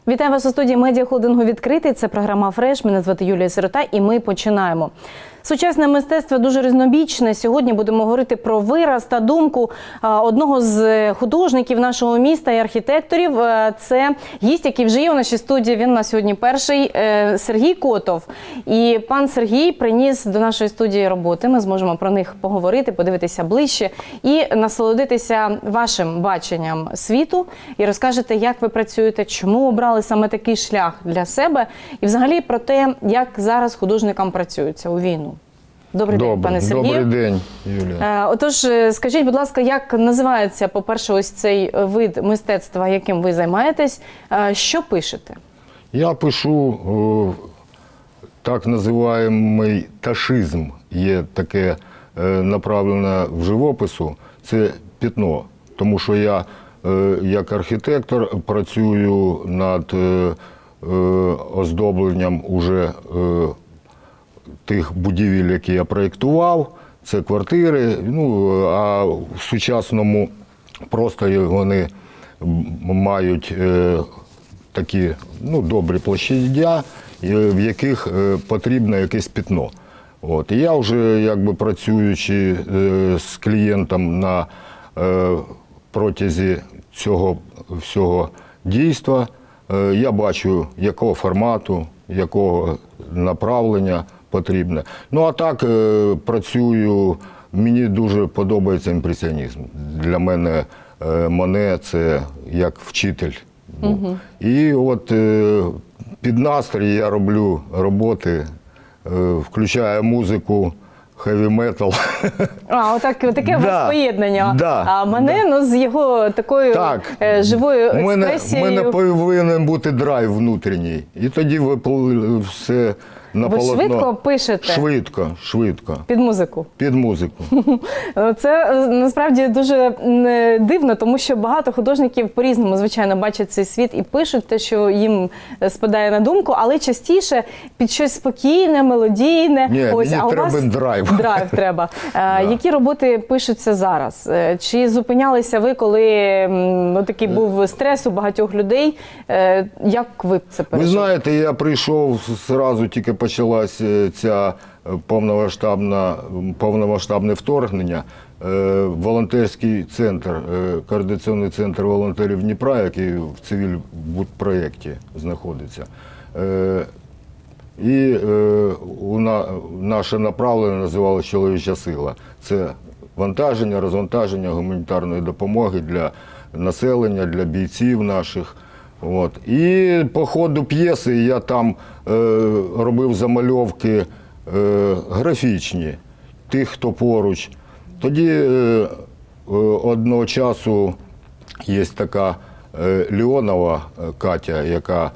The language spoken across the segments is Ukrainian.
Вітаю вас у студії медіахолдингу «Відкритий». Це програма «Фреш». Мене звати Юлія Сирота і ми починаємо. Сучасне мистецтво дуже різнобічне. Сьогодні будемо говорити про вираз та думку одного з художників нашого міста і архітекторів. Це гість, який вже є у нашій студії. Він у нас сьогодні перший – Сергій Котов. І пан Сергій приніс до нашої студії роботи. Ми зможемо про них поговорити, подивитися ближче і насолодитися вашим баченням світу. І розкажете, як ви працюєте, чому обрали саме такий шлях для себе. І взагалі про те, як зараз художникам працюється у війну. Добрий день, пане Сергію. Добрий день, Юлія. Отож, скажіть, будь ласка, як називається, по-перше, ось цей вид мистецтва, яким ви займаєтесь? Що пишете? Я пишу так називаємий ташизм. Є таке направлене в живопису. Це пітно. Тому що я, як архітектор, працюю над оздобленням уже тих будівель, які я проєктував, це квартири, а в сучасному просторі вони мають такі добрі площадя, в яких потрібно якесь пітно. І я вже, якби працюючи з клієнтом на протязі цього всього дійства, я бачу, якого формату, якого направлення потрібне. А так працюю, мені дуже подобається імпресіонізм. Для мене Моне – це як вчитель. І от під настрій я роблю роботи, включаю музику, хеві-метал. Таке у вас поєднання. Да, а Моне, з його такою живою експресією. У мене повинен бути драйв внутрішній. І тоді все на полотно. Ви швидко пишете? Швидко. Під музику? Під музику. Це насправді дуже дивно, тому що багато художників по-різному, звичайно, бачать цей світ і пишуть те, що їм спадає на думку, але частіше під щось спокійне, мелодійне. Ні, мені треба драйв. Драйв треба. Які роботи пишуться зараз? Чи зупинялися ви, коли такий був стрес у багатьох людей? Як ви це пережили? Ви знаєте, я прийшов зразу, тільки почалася ця повномасштабне вторгнення. Волонтерський центр, координаційний центр волонтерів Дніпра, який в цивільбудпроєкті знаходиться. І наше направлення називалося «Чоловіча сила». Це вантаження, розвантаження гуманітарної допомоги для населення, для бійців наших. І по ходу п'єси я там робив замальовки графічні, тих, хто поруч. Тоді одного часу є така Леонова Катя, яка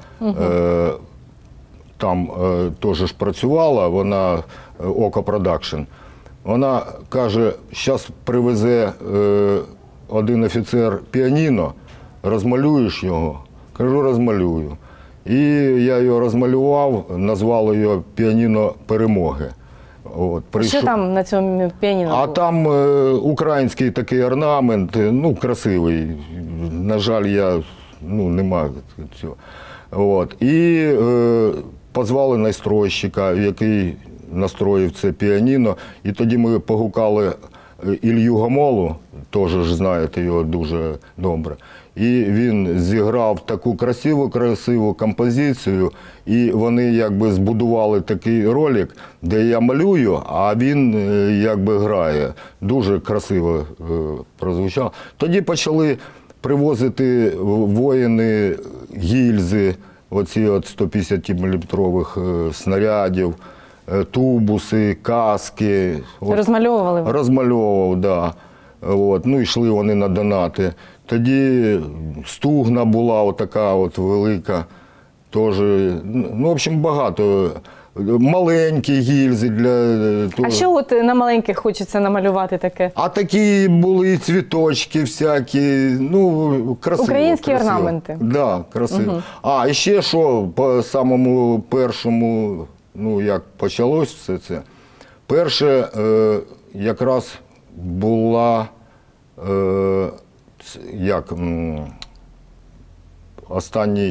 там теж працювала, вона Око Продакшн. Вона каже, зараз привезе один офіцер піаніно, розмалюєш його? Кажу, розмалюю. І я його розмалював, назвали його «Піаніно перемоги». Що там на цьому піаніно було? А там український такий орнамент, красивий. На жаль, нема цього. І позвали настройщика, який настроїв це піаніно. І тоді ми погукали Ілью Гомолу, теж знаєте його дуже добре. І він зіграв таку красиву композицію, і вони якби збудували такий ролик, де я малюю, а він якби грає. Дуже красиво прозвучало. Тоді почали привозити воїни гільзи, оці 150-мм снарядів, тубуси, каски. Розмальовували ви? Розмальовував, так. Йшли вони на донати. Тоді Стугна була така велика, теж, в общем, багато. Маленькі гільзи для того. А що на маленьких хочеться намалювати таке? А такі були цвіточки всякі, красиво. Українські орнаменти. Так, красиво. І ще що, по самому першому, як почалось все це, перше якраз була останній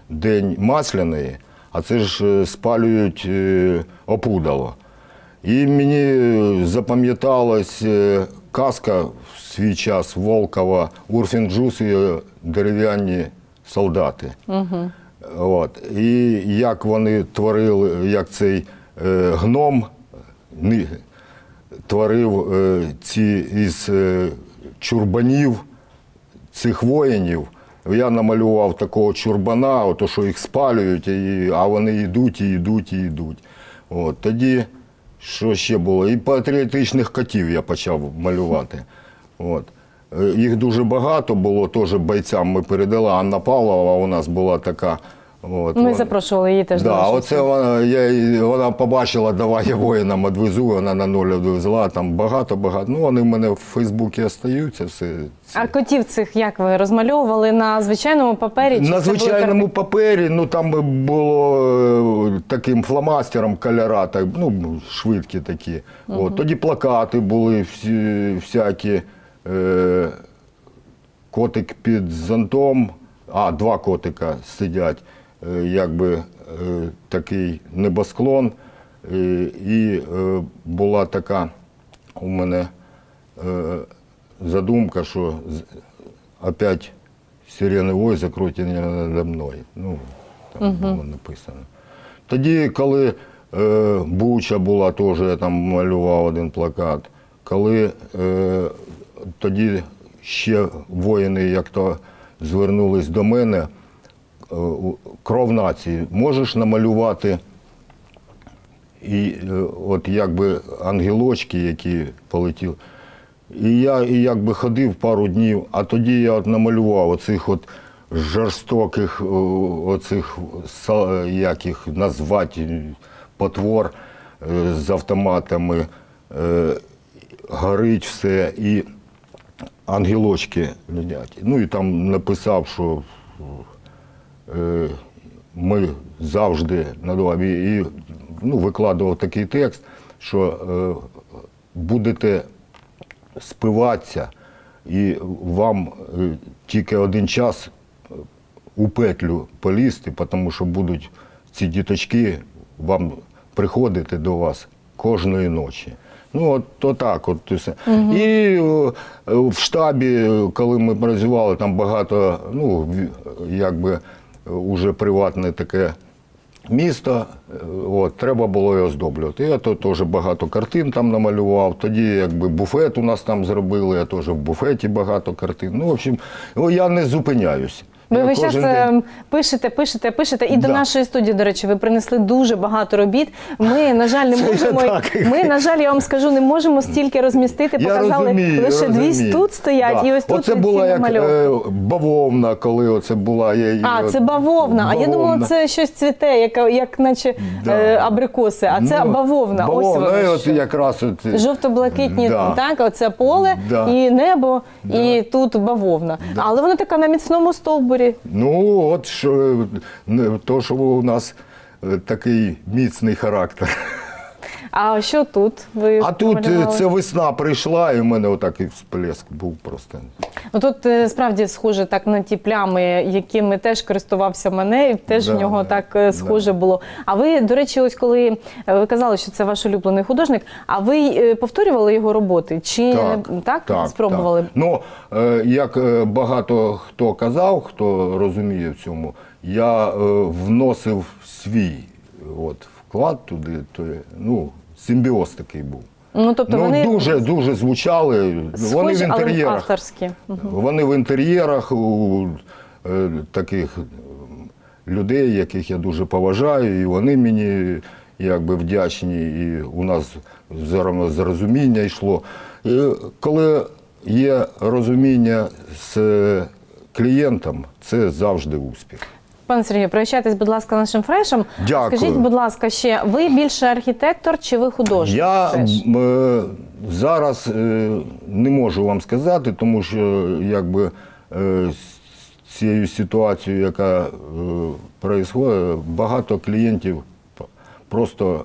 День Масляної, а це ж спалюють опудало. І мені запам'яталась казка в свій час Волкова «Урфін Джус і дерев'яні солдати». От. І як вони творили, як цей гном творив ці із чурбанів цих воїнів. Я намалював такого чурбана, ото, що їх спалюють, а вони йдуть, і йдуть, і йдуть. От. Тоді, що ще було? І патріотичних котів я почав малювати. От. Їх дуже багато було, теж бойцям ми передали. Анна Павлова у нас була така. От, ми запрошували її теж. Да, оце вона побачила, давай я воїнам відвезу, вона на нуль відвезла, там багато-багато. Ну, вони в мене в Фейсбуці остаються. Все. А котів цих як ви розмальовували на звичайному папері? На звичайному папері, ну там було таким фломастером кольора, так, ну, швидкі такі. От, тоді плакати були всякі, котик під зонтом, два котика сидять. Якби такий небосклон, і була така у мене задумка, що опять сирени вой, закройте мене надо мною. Ну, там було написано. Тоді, коли Буча була, теж я там малював один плакат. Коли тоді ще воїни як-то звернулись до мене, кров нації, можеш намалювати і от якби ангелочки, які полетіли. І я якби ходив пару днів, а тоді я от намалював оцих от жорстоких, оцих, як їх назвати, потвор з автоматами, горить все, і ангелочки летять. Ну і там написав, що ми завжди над вами, і викладував такий текст, що будете спиватися, і вам тільки один час у петлю полізти, тому що будуть ці діточки вам приходити до вас кожної ночі. Ну, от так от все. І в штабі, коли ми працювали, там багато, якби, уже приватне таке місто, от, треба було його оздоблювати. Я теж багато картин там намалював, тоді якби буфет у нас там зробили, я теж в буфеті багато картин. Ну, в общем, я не зупиняюсь. Ви весь час пишете. І до нашої студії, до речі, ви принесли дуже багато робіт. Ми, на жаль, не можемо, я вам скажу, не можемо стільки розмістити. Показали, лише дві тут стоять, і ось тут оце була як бавовна, коли оце була. Це бавовна. А я думала, це щось цвіте, як наче абрикоси. А це бавовна. Ось якраз жовто-блакитні, так, оце поле і небо, і тут бавовна. Але вона така на міцному стовбурі. Ну, от що у нас такий міцний характер. А що тут? Ви тут це весна прийшла, і в мене отакий всплеск був просто. Тут справді схоже так на ті плями, якими теж користувався Мане, і теж в нього так схоже було. А ви, до речі, ось коли ви казали, що це ваш улюблений художник, а ви повторювали його роботи? Чи так спробували? Так. Ну, як багато хто казав, хто розуміє в цьому, я вносив свій вклад туди, симбіоз такий був. Вони дуже звучали. Вони в інтер'єрах. Авторські. Вони в інтер'єрах у таких людей, яких я дуже поважаю, і вони мені якби вдячні, і у нас зрозуміння йшло. І коли є розуміння з клієнтом, це завжди успіх. Пане Сергію, прощайтесь, будь ласка, нашим фрешем. Дякую. Скажіть, будь ласка, ще, ви більше архітектор чи ви художник? Я зараз не можу вам сказати, тому що якби з цією ситуацією, яка відбувається, багато клієнтів просто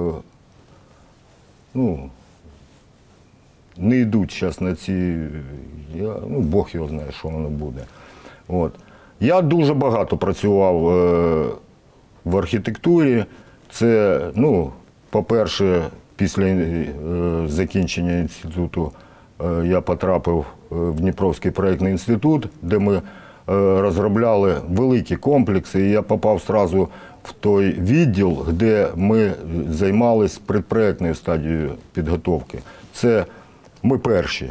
не йдуть зараз на ці, Бог його знає, що воно буде. От. Я дуже багато працював в архітектурі. Це, ну, по-перше, після закінчення інституту я потрапив в Дніпровський проєктний інститут, де ми розробляли великі комплекси, і я попав одразу в той відділ, де ми займалися предпроєктною стадією підготовки. Це ми перші.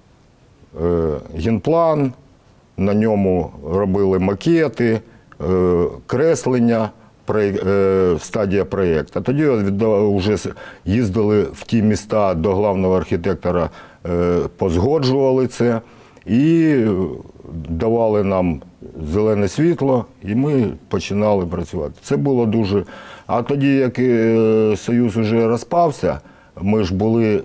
Генплан, на ньому робили макети, креслення, стадія проєкту. Тоді вже їздили в ті міста до главного архітектора, позгоджували це і давали нам зелене світло, і ми починали працювати. Це було дуже... А тоді, як Союз вже розпався, ми ж були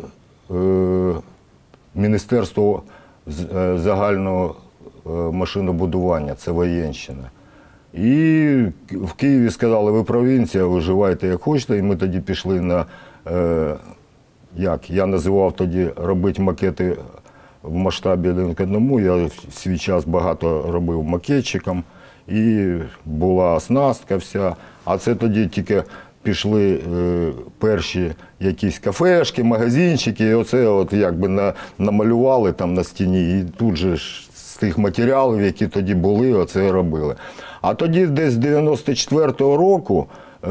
Міністерство загального машинобудування, це воєнщина. І в Києві сказали, ви провінція, виживайте як хочете, і ми тоді пішли на, як я називав тоді, робити макети в масштабі 1:1. Я в свій час багато робив макетчиком, і була оснастка вся. А це тоді тільки пішли перші якісь кафешки, магазинчики, і оце от якби намалювали там на стіні, і тут же з тих матеріалів, які тоді були, оце робили. А тоді десь з 94-го року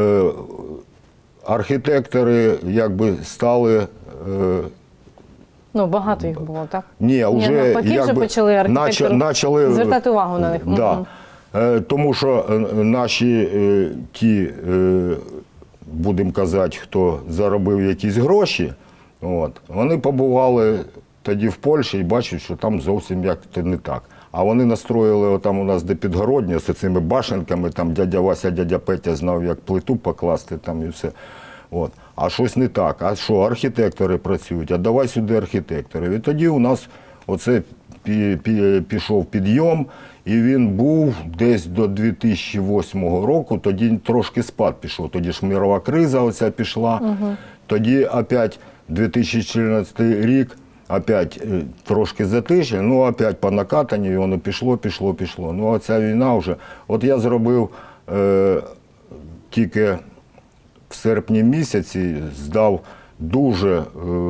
архітектори якби стали... Ну, багато їх було, так? Ні, вже навпаки, вже почали архітектори звертати увагу на них. Да. Тому що наші ті, будемо казати, хто заробив якісь гроші, от, вони побували тоді в Польщі і бачать, що там зовсім як-то не так. А вони настроїли там у нас де Підгородня з цими башенками, там дядя Вася, дядя Петя знав, як плиту покласти там і все. От. А щось не так. А що, архітектори працюють, а давай сюди архітекторів. І тоді у нас оце пішов підйом, і він був десь до 2008 року, тоді трошки спад пішов. Тоді ж мирова криза оця пішла. Тоді опять 2014 рік, опять трошки затишя, ну опять по накатанні, і воно пішло. Ну а ця війна вже, от я зробив тільки в серпні місяці, здав дуже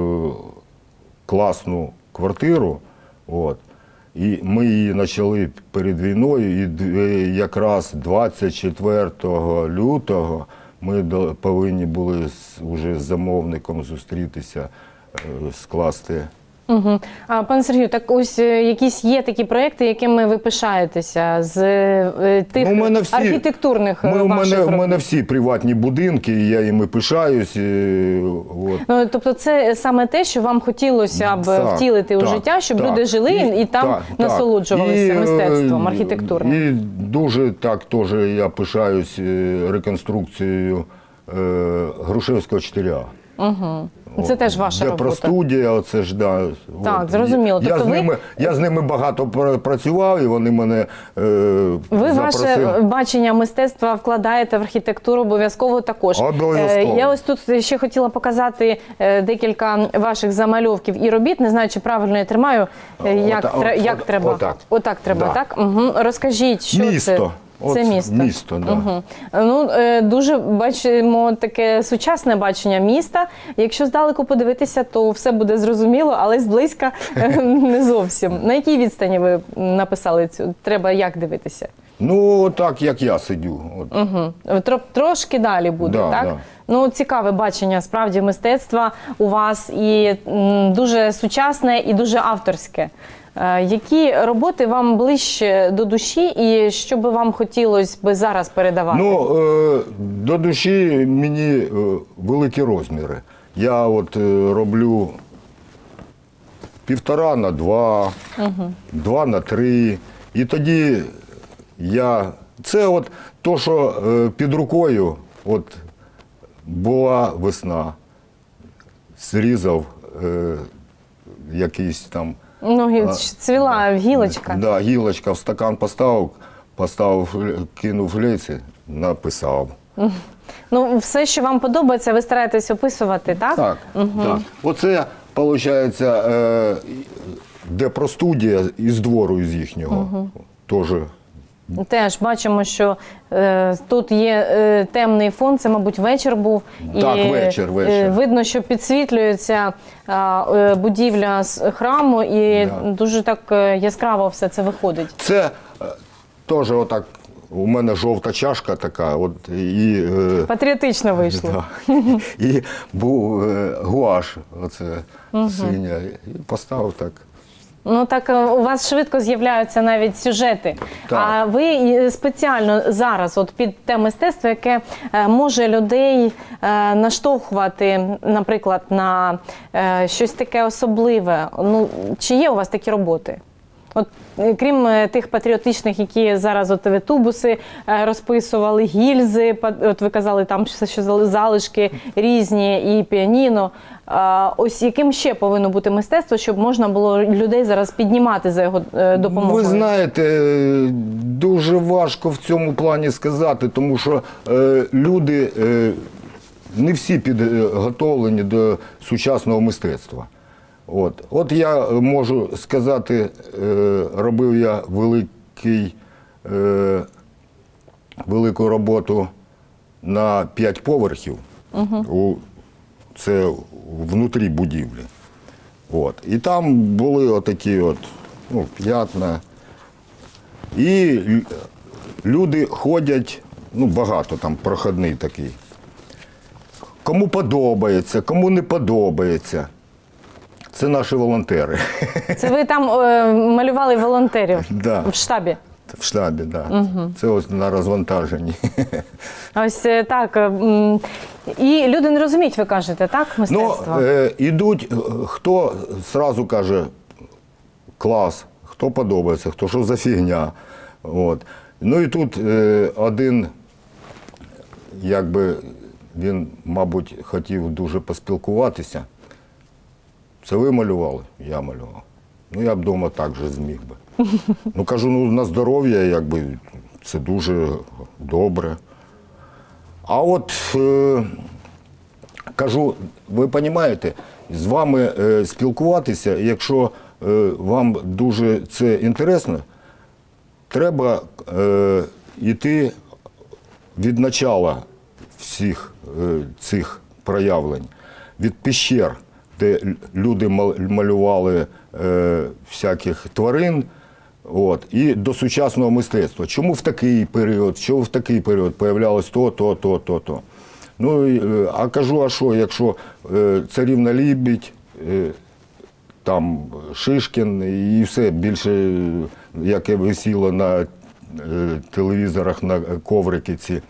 класну квартиру, от, і ми її почали перед війною, і якраз 24 лютого ми повинні були вже з замовником зустрітися, скласти. Угу. А, пане Сергію, так ось якісь є такі проекти, якими ви пишаєтеся з тих архітектурних ваших робіт? У мене всі приватні будинки, і я їми пишаюсь. От. Ну, тобто це саме те, що вам хотілося б втілити у життя, щоб люди жили і там насолоджувалися мистецтвом архітектурним? І дуже так теж я пишаюсь реконструкцією Грушевського 4А. Угу. Це теж ваша робота. Депростудія, оце ж, да. Так, зрозуміло. Я з ними багато працював, і вони мене Ви ваше бачення мистецтва вкладаєте в архітектуру обов'язково також. Обов'язково. Я ось тут ще хотіла показати декілька ваших замальовків і робіт. Не знаю, чи правильно я тримаю, як треба. Отак треба, да. Так? Угу. Розкажіть, що місто. Це місто. Місто, да. Угу. Ну, дуже бачимо таке сучасне бачення міста. Якщо здалеку подивитися, то все буде зрозуміло, але зблизька не зовсім. На якій відстані ви написали цю? Треба як дивитися? Ну, так, як я сидю. Угу. Трошки далі буде, так? Да. Ну, цікаве бачення, справді, мистецтва у вас і дуже сучасне, і дуже авторське. Які роботи вам ближче до душі і що би вам хотілося би зараз передавати? Ну, до душі мені великі розміри. Я от роблю 1,5 на 2, 2 на 3. І тоді це от то, що під рукою, от була весна, зрізав якийсь там. Ну, цвіла гілочка. Так, да, гілочка, в стакан поставив, кинув глейці, написав. Ну, все, що вам подобається, ви стараєтесь описувати, так? Так, так. Оце, виходить, Депростудія із двору із їхнього. Теж Теж бачимо, що тут є темний фон, це, мабуть, вечір був. Так, вечір. Видно, що підсвітлюється будівля з храму, і дуже так яскраво все це виходить. Це теж отак, у мене жовта чашка така. Патріотично вийшло. Да. І був гуаш, оце синя, і поставив так. Ну так у вас швидко з'являються навіть сюжети. Так. А ви спеціально зараз от під те мистецтво, яке може людей наштовхувати, наприклад, на щось таке особливе. Ну, чи є у вас такі роботи? От, крім тих патріотичних, які зараз от ви тубуси розписували, гільзи, от ви казали, там що залишки різні і піаніно. Ось яким ще повинно бути мистецтво, щоб можна було людей зараз піднімати за його допомогою? Ви знаєте, дуже важко в цьому плані сказати, тому що люди не всі підготовлені до сучасного мистецтва. От я можу сказати, робив я велику роботу на 5 поверхів. Це внутрі будівлі. І там були отакі п'ятна. І люди ходять, багато там проходний такий. Кому подобається, кому не подобається. Це наші волонтери. Це ви там малювали волонтерів в штабі? В штабі, так. Це ось на розвантаженні. Ось так. І люди не розуміють, ви кажете, так, мистецтво? Ідуть, хто одразу каже клас, хто подобається, хто що за фігня. Ну і тут один, він, мабуть, хотів дуже поспілкуватися. Це ви малювали? Я малював. Я б вдома так же зміг би. Кажу, на здоров'я, це дуже добре. А от, кажу, ви розумієте, з вами спілкуватися, якщо вам дуже це інтересно, треба йти від начала всіх цих проявлень, від пещер, де люди малювали всяких тварин, і до сучасного мистецтва. Чому в такий період появлялось то. А кажу, а що, якщо Царівна Лебідь, там Шишкін і все більше, яке висіло на телевізорах, на коврики ці.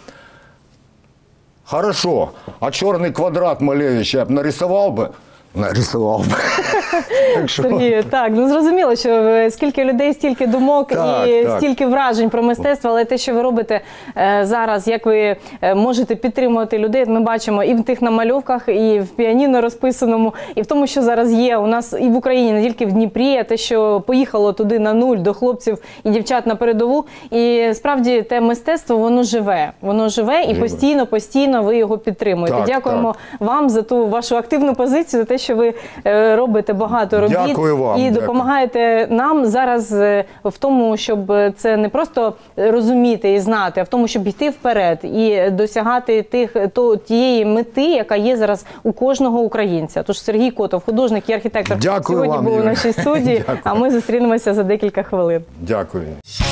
Хорошо, а чорний квадрат Малевича я б нарисував би? Нарисував би. Сергію, так, зрозуміло, що скільки людей, стільки думок і стільки вражень про мистецтво, але те, що ви робите зараз, як ви можете підтримувати людей, ми бачимо і в тих намальовках, і в піаніно розписаному, і в тому, що зараз є у нас і в Україні, не тільки в Дніпрі, а те, що поїхало туди на нуль до хлопців і дівчат на передову. І справді те мистецтво, воно живе і постійно ви його підтримуєте. Дякуємо вам за ту вашу активну позицію, за те, що ви робите багато робіт. Дякую вам. І допомагаєте нам зараз в тому, щоб це не просто розуміти і знати, а в тому, щоб йти вперед і досягати тієї мети, яка є зараз у кожного українця. Тож Сергій Котов, художник і архітектор, сьогодні був у нашій студії, а ми зустрінемося за декілька хвилин. Дякую.